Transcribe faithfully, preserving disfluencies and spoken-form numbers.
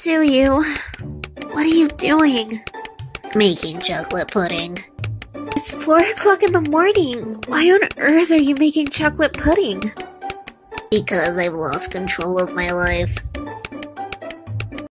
do you? What are you doing? Making chocolate pudding. It's four o'clock in the morning. Why on earth are you making chocolate pudding? Because I've lost control of my life.